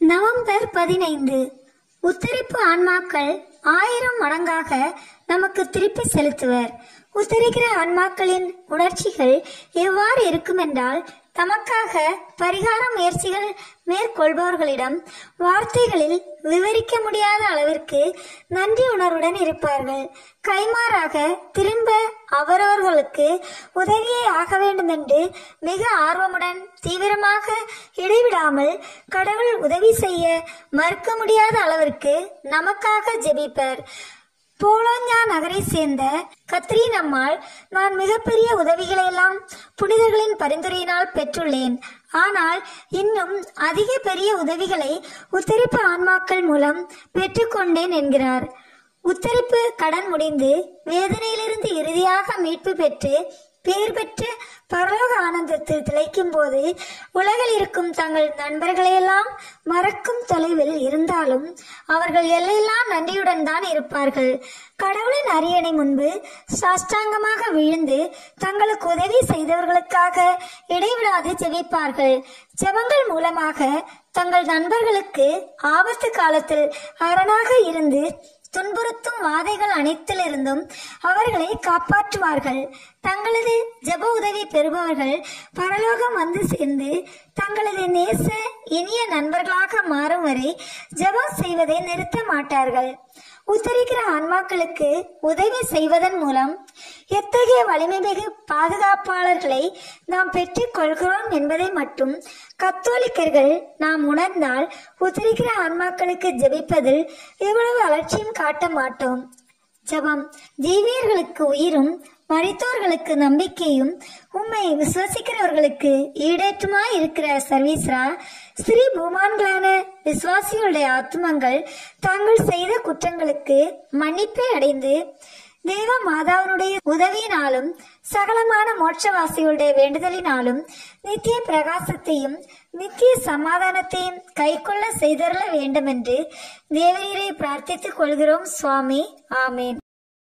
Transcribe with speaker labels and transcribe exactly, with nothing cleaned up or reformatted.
Speaker 1: November பதினைந்து. உத்தரிப்பு ஆன்மாக்கள் ஆயிரம் மடங்காக நமக்கு திருப்பி செலுத்துவர். உத்தரிக்கிற ஆன்மாக்களின் உணர்ச்சிகள் எவ்வாறு இருக்கும் என்றால், தமக்காக பரிகார முயற்சிகள் மேற்கொள்பவர்களிடம் வார்த்தைகளில் விவரிக்க முடியாத அளவிற்கு நன்றி உணர்வுடன் இருப்பார்கள். கைமாறாக திரும்ப அவரவர்களுக்கு உதவியே ஆக வேண்டும் என்று மிக ஆர்வமுடன் தீவிரமாக இடைவிடாமல் கடவுள் உதவி செய்ய மறுக்க முடியாத அளவிற்கு நமக்காக ஜெபிப்பர். போலோஞ்சா நகரை சேர்ந்த கத்ரீன் அம்மாள், நான் மிகப்பெரிய உதவிகளை எல்லாம் புனிதர்களின் பரிந்துரையினால் பெற்றுள்ளேன். ஆனால் இன்னும் அதிக பெரிய உதவிகளை உத்தரிப்பு ஆன்மாக்கள் மூலம் பெற்றுக்கொண்டேன் என்கிறார். உத்தரிப்பு கடன் முடிந்து வேதனையிலிருந்து இறுதியாக மீட்பு பெற்று பேர் பெற்ற பரலோக ஆனந்தத்தில் திளைக்கும் போது உலகில் இருக்கும் தங்கள் நண்பர்களையெல்லாம் மறக்கும் தொலைவில் இருந்தாலும் அவர்கள் எல்லையெல்லாம் நன்றியுடன் தான் இருப்பார்கள். கடவுளின் அரியணை முன்பு சாஷ்டாங்கமாக விழுந்து தங்களுக்கு உதவி செய்தவர்களுக்காக இடைவிடாது ஜெபிப்பார்கள். ஜெபங்கள் மூலமாக தங்கள் நண்பர்களுக்கு ஆபத்து காலத்தில் அரணாக இருந்து துன்புறுத்தும் வாதைகள் அனைத்திலிருந்தும் அவர்களை காப்பாற்றுவார்கள். தங்களது ஜெப உதவி பெறுபவர்கள் பரலோகம் வந்து சேர்ந்து தங்களது நேச இனிய நண்பர்களாக மாறும் வரை ஜெபம் செய்வதை நிறுத்த மாட்டார்கள். உத்தரிக்கிற ஆன்மாக்களுக்கு உதவி செய்வதன் மூலம் எத்தகைய வலிமை மிகு பாதுகாப்பாளர்களை நாம் பெற்றுக் கொள்கிறோம் என்பதை மட்டும் கத்தோலிக்கர்கள் நாம் உணர்ந்தால் உத்தரிக்கிற ஆன்மாக்களுக்கு ஜெபிப்பதில் எவ்வளவு அலட்சியம் காட்ட மாட்டோம். ஜெபம் ஜீவியர்களுக்கு உயிரும் மரித்தோர்களுக்கு நம்பிக்கையும் உம்மை விசுவாசிக்கிறவர்களுக்கு ஈடேற்றுமாய் இருக்கிற சர்வீஸ்ரா, ஸ்ரீ பூமான்களான விசுவாசிகளுடைய ஆத்மங்கள் தாங்கள் செய்த குற்றங்களுக்கு மன்னிப்பை அடைந்து தேவ மாதாவினுடைய உதவியினாலும் சகலமான மோட்சவாசிகளுடைய வேண்டுதலினாலும் நித்திய பிரகாசத்தையும் நித்திய சமாதானத்தையும் கைக்கொள்ள செய்தருள வேண்டும் என்று தேவரீரை பிரார்த்தித்துக் கொள்கிறோம் சுவாமி. ஆமேன்.